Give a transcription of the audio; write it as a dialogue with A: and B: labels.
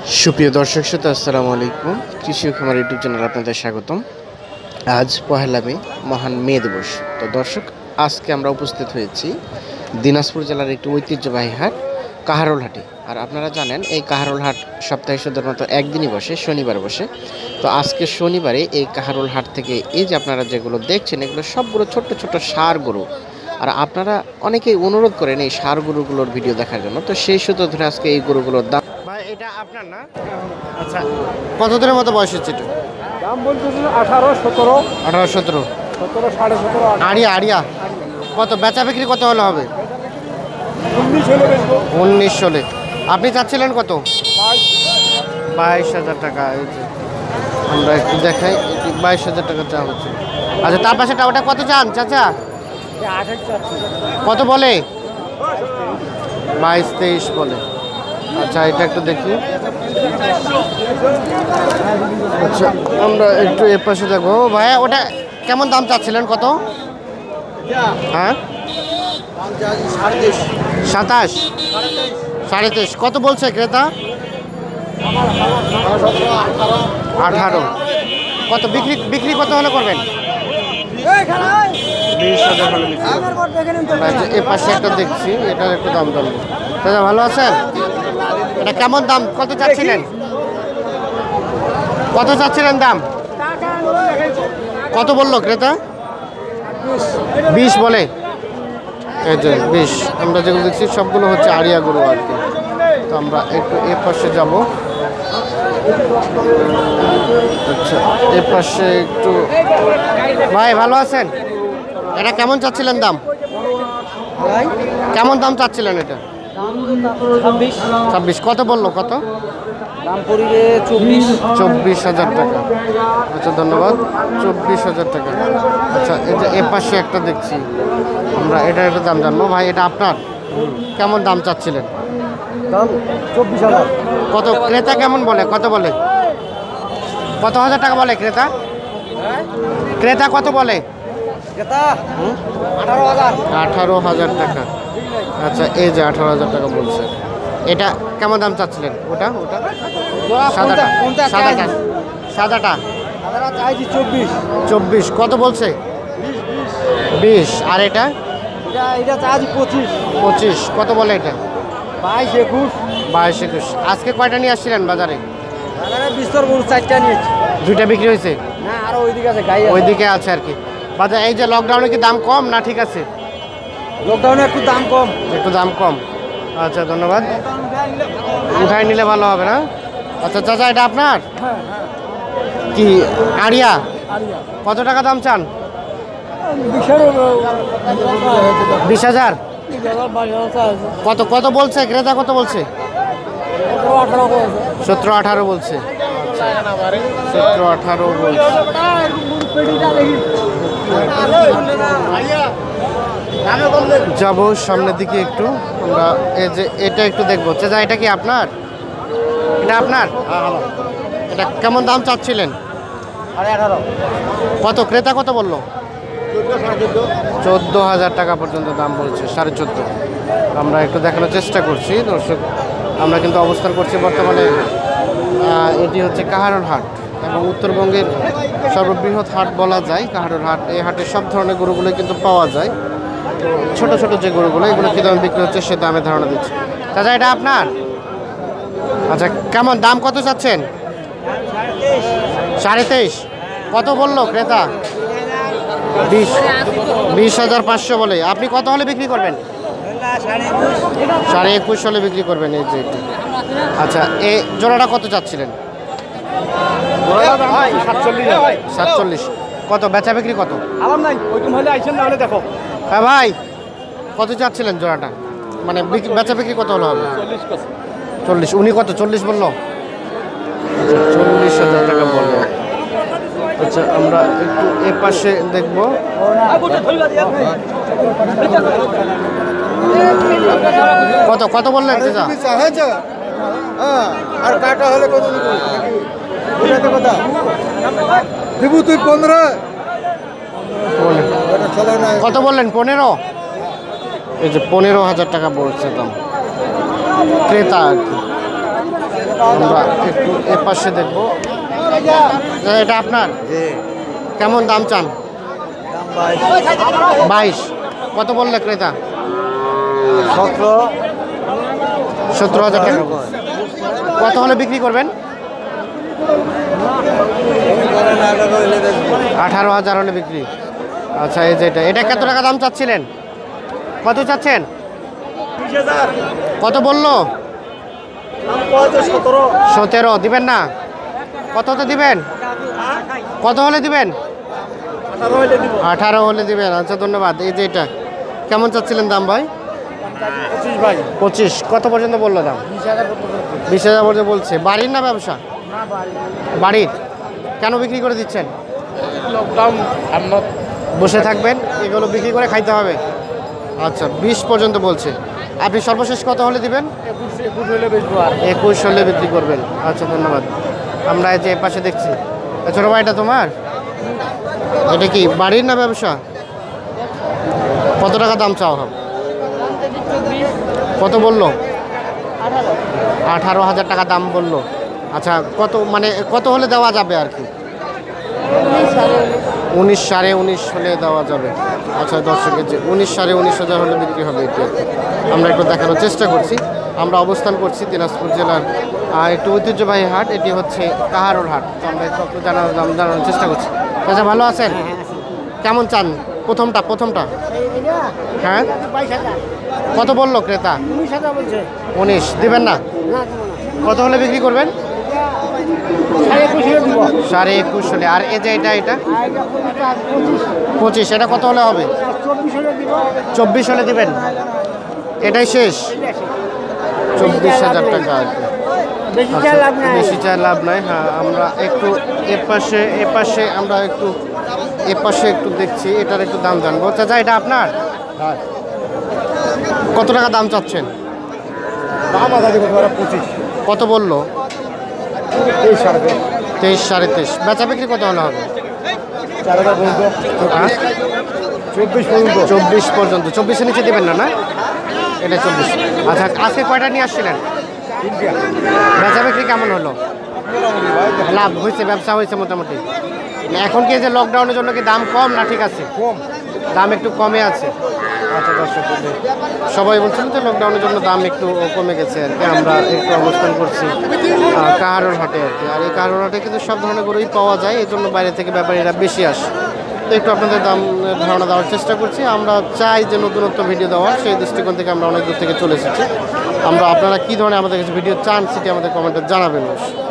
A: সুপ্রিয় দর্শক শ্রোতা আসসালামু আলাইকুম। কৃষি ও খামার ইউটিউব চ্যানেলে আপনাদের স্বাগতম। আজ পহেলা মে, মহান মে দিবস। তো দর্শক, আজকে আমরা উপস্থিত হয়েছি দিনাজপুর জেলার একটি ঐতিহ্যবাহী হাট কাহারোল হাটে। আর আপনারা জানেন এই কাহারোল হাট সপ্তাহে শুধুমাত্র একদিনই বসে, শনিবার বসে। তো আজকে শনিবারে এই কাহারোল হাট থেকে এই যে আপনারা যেগুলো দেখছেন, এগুলো সবগুলো ছোট্ট ছোট্ট ষাঁড় গরু। আর আপনারা অনেকেই অনুরোধ করেন এই ষাঁড় গরুগুলোর ভিডিও দেখার জন্য। তো সেই সূত্র ধরে আজকে এই গরুগুলোর দাম। ভাই, এটা আপনার না? আচ্ছা, কত দিনের মতো বয়স হচ্ছে এটা?
B: দাম বলতেছে 18, 17,
A: 18, 17,
B: 17, 17.5,
A: আড়িয়া আড়িয়া। কত বেচা বিক্রি কত হলে হবে?
B: 19 হলে বেচবো।
A: 19 হলে। আপনি চাচ্ছিলেন কত? 22,000 টাকা। এই যে আমরা একটু দেখাই, 22,000 টাকা চা হচ্ছে। আচ্ছা, তার পাশেটা ওটা কত চান চাচা?
B: 28 চাচ্ছি।
A: কত বলে? 22-23 বলে। আচ্ছা, এটা একটু দেখি। আচ্ছা, আমরা একটু এর পাশে দেখবো। ভাইয়া, ওটা কেমন দাম চাচ্ছিলেন? কত? হ্যাঁ, 27, 23.5। কত বলছে ক্রেতা? 18। কত বিক্রি কত হলে করবেন? 20,000 হলে বিক্রি করবেন। এর পাশে একটা দেখছি, এটার একটু দাম জানবো। দাদা, ভালো আছেন? এটা কেমন দাম? কত চাচ্ছিলেন? কত চাচ্ছিলেন দাম? কত বললো ক্রেতা? 20 বলে। এই যে 20। আমরা যেগুলো দেখছি সবগুলো হচ্ছে আড়িয়া গরু আর কি। তো আমরা একটু এ পাশে যাব। আচ্ছা, এ পাশে একটু। ভাই, ভালো আছেন? এটা কেমন চাচ্ছিলেন দাম? কেমন দাম চাচ্ছিলেন এটা? 26। কত বললো? কত
B: দাম পড়িবে
A: 24,000 টাকা। আচ্ছা, ধন্যবাদ। 24,000 টাকা। আচ্ছা, এই যে এ পাশে একটা দেখছি আমরা, এটার একটা দাম জানবো। ভাই, এটা আপনার? কেমন দাম চাচ্ছিলেন?
B: দাম 24,000।
A: কত ক্রেতা কেমন বলে? কত বলে? কত হাজার টাকা বলে ক্রেতা? ক্রেতা কত বলে?
B: ক্রেতা 18,000।
A: 18,000 টাকা। আচ্ছা, এই যে 18,000 টাকা বলছে। এটা কেমন দাম চাচ্ছিলেন? ওটা ওটা সাদাটা? সাদাটা সাদাটা
B: দাদারা চাইছি 24।
A: 24। কত বলছে? 20। আর এটা?
B: এটা চাইছি 25।
A: 25। কত বলে এটা?
B: 22, 21।
A: 22, 21। আজকে কয়টা নিয়ে আসছিলেন বাজারে?
B: দাদারা বিস্তর গরু 4টা নিয়েছি।
A: 2টা বিক্রি হয়েছে?
B: না, আরো ওইদিকে আছে, গাই
A: ওইদিকে আছে আর কি। বাজার এই যে লকডাউনে কি দাম কম না ঠিক আছে?
B: লকডাউনে একটু দাম কম।
A: একটু দাম কম। আচ্ছা, ধন্যবাদ। উঠাই নিলে ভালো হবে না? আচ্ছা চাচা, এটা আপনার কি আড়িয়া? কত টাকা দাম চান? 20,000। কত কত বলছে ক্রেতা? কত বলছে? 17-18 বলছে। 17-18 বলছে। যাব সামনের দিকে একটু। আমরা এই যে এটা একটু দেখবো। চাচা, এটা কি আপনার? এটা আপনার? এটা কেমন দাম চাচ্ছিলেন?
B: 18,000।
A: কত ক্রেতা কত বললো? 14,000 টাকা পর্যন্ত দাম বলছে। 14.5। আমরা একটু দেখানোর চেষ্টা করছি দর্শক। আমরা কিন্তু অবস্থান করছি বর্তমানে, এটি হচ্ছে কাহারোল হাট এবং উত্তরবঙ্গের সর্ববৃহৎ হাট বলা যায় কাহারোল হাট। এই হাটে সব ধরনের গরুগুলো কিন্তু পাওয়া যায়। তো ছোট ছোট যে গরুগুলো, এগুলো কী দামে বিক্রি হচ্ছে সে দামে ধারণা দিচ্ছে। দাদা, এটা আপনার? আচ্ছা, কেমন দাম কত চাচ্ছেন? 23.5। কত বললো ক্রেতা? 20,500 বলে। আপনি কত হলে বিক্রি করবেন? 21.5 হলে বিক্রি করবেন। এই যে এটি। আচ্ছা, এই জোড়াটা কত চাচ্ছিলেন? 47। কত বেচা বিক্রি কত?
B: আলাম নাই, ওইরকম হলে আইছেন, না হলে দেখো।
A: হ্যাঁ ভাই, কত চাচ্ছিলেন জোড়াটা? মানে বেচা বিক্রি কত হলো হবে? 40। উনি কত? 40 বললো। আচ্ছা, 40,000 টাকা বললো। আচ্ছা, আমরা একটু এ পাশে দেখবো। কত কত বললেন চাচা?
B: আর কাটা হলে কত দেবো? তুই 15।
A: কত বললেন? 15। এই যে 15,000 টাকা বলছে দাম ক্রেতা আর কি। আমরা একটু এ পাশে দেখবো। এটা আপনার কেমন দাম চান? 22। কত বললে ক্রেতা? 17,000 টাকা। কত হলে বিক্রি করবেন? 18,000 হলে বিক্রি। আচ্ছা, এই যে এটা কত টাকা দাম চাচ্ছিলেন? কত চাচ্ছেন?
B: 20,000।
A: কত বললো? 17 দিবেন না? কততে দিবেন? কত হলে দিবেন? 18 হলে দিবেন। আচ্ছা, ধন্যবাদ। এই যে এটা কেমন চাচ্ছিলেন দাম ভাই? 25। কত পর্যন্ত বললো দাম? 20,000 পর্যন্ত বলছে। বাড়ির না ব্যবসা? বাড়ির। কেন বিক্রি করে দিচ্ছেন?
B: লকডাউন
A: বসে থাকবেন, এগুলো বিক্রি করে খাইতে হবে। আচ্ছা, 20 পর্যন্ত বলছে। আপনি সর্বশেষ কত হলে দিবেন?
B: 21 হলে বেচবো। আর
A: 21 হলে বিক্রি করবেন। আচ্ছা, ধন্যবাদ। আমরা এই যে এ পাশে দেখছি। ছোটো ভাই, এটা তোমার? এটা কি বাড়ির না ব্যবসা? কত টাকা দাম চাওয়া হবে? কত বললো? 18,000 টাকা দাম বললো। আচ্ছা, কত মানে কত হলে দেওয়া যাবে আর কি? 19, 19.5 হলে দেওয়া যাবে। আচ্ছা দর্শকের যে 19, 19,500 হলে বিক্রি হবে। এটি আমরা একটু দেখানোর চেষ্টা করছি। আমরা অবস্থান করছি দিনাজপুর জেলার একটু ঐতিহ্যবাহী হাট। এটি হচ্ছে কাহারোল হাট। তো আমরা একটু জানানোর চেষ্টা করছি। আচ্ছা, ভালো আছেন? কেমন চান? প্রথমটা হ্যাঁ, কত বললো ক্রেতা? 19 দিবেন না? কত হলে বিক্রি করবেন? 21.5 হলে। আর এই যে এটা 25, এটা কত হলে হবে? 24 হলে দিবেন? এটাই শেষ? 24,000 টাকা আর কি। বেশি চার লাভ নাই। হ্যাঁ, আমরা একটু এপাশে আমরা একটু এপাশে একটু দেখছি। এটার একটু দাম জানবো। চাচা, এটা আপনার? কত টাকা দাম চাচ্ছেন?
B: 25।
A: কত বললো? 23, 23.5। বেচা বিক্রি কত হলে হবে? 24 পর্যন্ত। 24-এর নিচে দেবেন না? না, এটা 24। আচ্ছা, আজকে কয়টা নিয়ে আসছিলেন? বেচা বিক্রি কেমন হলো? লাভ হয়েছে? ব্যবসা হয়েছে মোটামুটি? এখন কি যে লকডাউনের জন্য কি দাম কম না ঠিক আছে?
B: কম।
A: দাম একটু কমে আছে। আচ্ছা দর্শক, সবাই বলছিল তো লকডাউনের জন্য দাম একটু কমে গেছে আর কি। আমরা একটু অবস্থান করছি কাহারোল হাটে আর কি। আর এই কাহারোল হাটে কিন্তু সব ধরনের গরুই পাওয়া যায়, এই জন্য বাইরে থেকে ব্যাপারীরা বেশি আসে। তো একটু আপনাদের দাম ধারণা দেওয়ার চেষ্টা করছি। আমরা চাই যে নতুনত্ব ভিডিও দেওয়ার, সেই দৃষ্টিকোণ থেকে আমরা অনেক দূর থেকে চলে এসেছি। আপনারা কী ধরনের আমাদের কাছে ভিডিও চান সেটি আমাদের কমেন্টে জানাবেন।